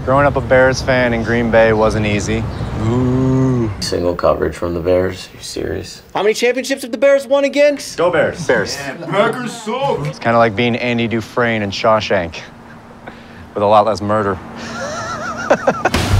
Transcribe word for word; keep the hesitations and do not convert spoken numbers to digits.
Growing up a Bears fan in Green Bay wasn't easy. Ooh. Single coverage from the Bears? Are you serious? How many championships have the Bears won again? Go Bears. Bears. Yeah, Packers suck. It's kind of like being Andy Dufresne in Shawshank, with a lot less murder.